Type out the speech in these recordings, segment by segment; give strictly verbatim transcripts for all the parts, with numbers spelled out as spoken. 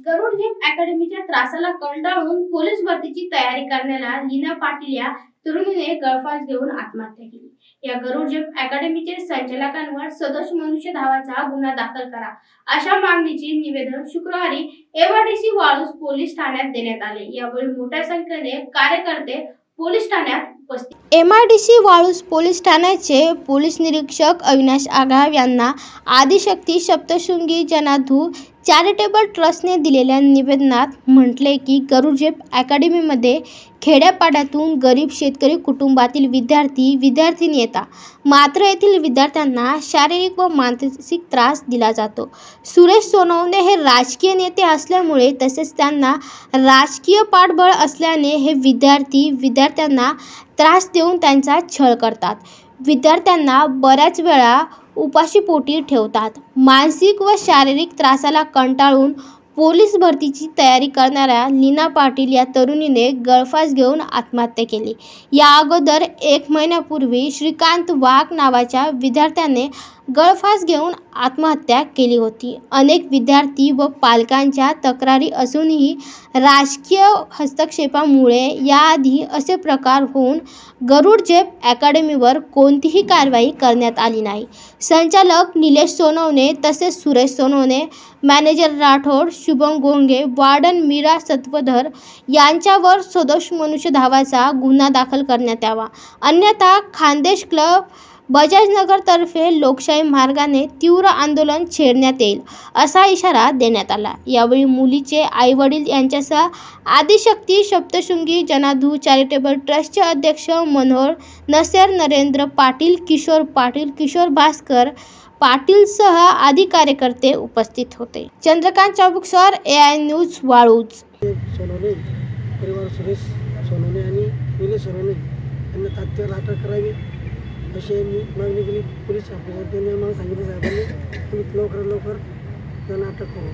गरुड जेप अकॅडमीच्या त्रासाला कंटाळून पोलीस भरतीची तयारी करण्याला लीना पाटील या तरुणीने गळफास घेऊन आत्महत्या केली। या गरुड जेप अकॅडमीचे संचालकांवर सदोष मनुष्य धावाचा गुन्हा दाखल करा अशा मागणीचे निवेदन शुक्रवारी एमआयडीसी वाळूज पोलीस ठाण्यात देण्यात आले। यावेळी मोठ्या संख्येने कार्यकर्ते पोलीस ठाण्यात उपस्थित। एमआयडीसी वाळूज पोलीस ठाण्याचे पोलीस निरीक्षक अविनाश आघाव यांना आदिशक्ती सप्तशृंगी जनाधू चॅरिटेबल ट्रस्टने दिलेल्या निवेदनात म्हटले की गरुड जेप अकॅडमीमध्ये खेड्यापाड्यातून गरीब शेतकरी कुटुंबातील विद्यार्थी विद्यार्थिनी येतात, मात्र येथील विद्यार्थ्यांना शारीरिक व मानसिक त्रास दिला जातो। सुरेश सोनवणे हे राजकीय नेते असल्यामुळे तसेच त्यांना राजकीय पाठबळ असल्याने हे विद्यार्थी विद्यार्थ्यांना त्रास देऊन त्यांचा छळ करतात। विद्यार्थ्यांना बऱ्याच वेळा उपाशीपोटी ठेवतात। मानसिक व शारीरिक त्रासाला कंटाळून पोलीस भरतीची तयारी करणाऱ्या लीना पाटील या तरुणीने गळफास घेऊन आत्महत्या केली। या अगोदर एक महिन्यापूर्वी श्रीकांत वाघ नावाच्या विद्यार्थ्याने गळफास घेऊन आत्महत्या केली होती। अनेक विद्यार्थी व पालकांच्या तक्रारी असूनही राजकीय हस्तक्षेपामुळे याआधी असे प्रकार होऊन गरुड जेप अकॅडमीवर कोणतीही कारवाई करण्यात आली नाही। संचालक निलेश सोनवणे तसेच सुरेश सोनवणे, मॅनेजर राठोड, शुभम गोंगे, वार्डन मीरा सत्वधर यांच्यावर सदोष मनुष्य धावाचा गुन्हा दाखल करण्यात यावा, अन्यथा खानदेश क्लब बजाजनगर तर्फे लोकशाही मार्गाने तीव्र आंदोलन छेडण्यात येईल असा इशारा देण्यात आला। यावेळी मुलीचे आई वडील यांच्यासह आदिशक्ती सप्तशृंगी जनाधू चॅरिटेबल ट्रस्टचे अध्यक्ष मनोहर नसेर, नरेंद्र पाटील, किशोर पाटील, किशोर भास्कर पाटीलसह आदी कार्यकर्ते उपस्थित होते। Chandrakant Chabuksar, A I news, Waluj. Sonawane परिवार सुरेश सोनवणे आणि निलेश सोनवणे यांना तात्काळ अटक करावी अशी मागणी केली। पोलीस त्यांनी आम्हाला सांगितलं साहेबांनी आम्ही लवकर लवकर त्यांना अटक करू।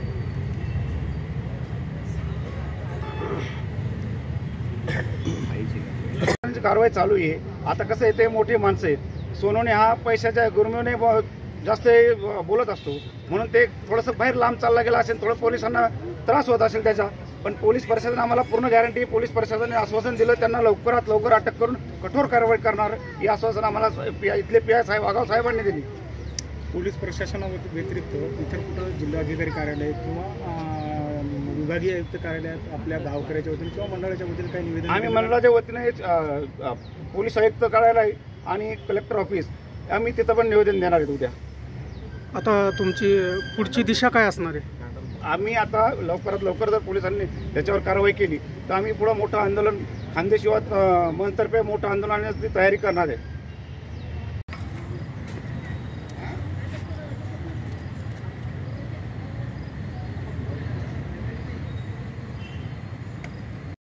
कारवाई चालू आहे। आता कसं आहे, ते मोठे माणसं आहेत। सोनवणे हा पैशाच्या गुरमीने जास्त बोलत असतो, म्हणून ते थोडंसं बाहेर लांब चालला गेला असेल, थोडं पोलिसांना त्रास होत असेल त्याचा। पण पोलीस प्रशासन आम्हाला पूर्ण गॅरंटी, पोलीस प्रशासनाने आश्वासन दिलं त्यांना लवकरात लवकर अटक करून कठोर कारवाई करणार ही आश्वासन आम्हाला इथले पी आय साहेब आगाव साहेबांनी दिली। पोलीस प्रशासनाव्यतिरिक्त इतर कुठं जिल्हाधिकारी कार्यालय किंवा विभागीय आयुक्त कार्यालयात आपल्या गावकऱ्याच्या वतीने किंवा मंडळाच्या वतीने काही निवेदन आम्ही मंडळाच्या वतीने पोलीस आयुक्त कार्यालय आणि कलेक्टर ऑफिस आम्ही तिथं पण निवेदन देणार आहेत उद्या। आता तुमची पुढची दिशा काय असणार आहे? आम्ही आता लवकरात लवकर जर पोलिसांनी त्याच्यावर कारवाई केली तर आम्ही पुढे मोठं आंदोलन खानदेश युवा मंचतर्फे मोठं आंदोलनाची तयारी करणार आहे।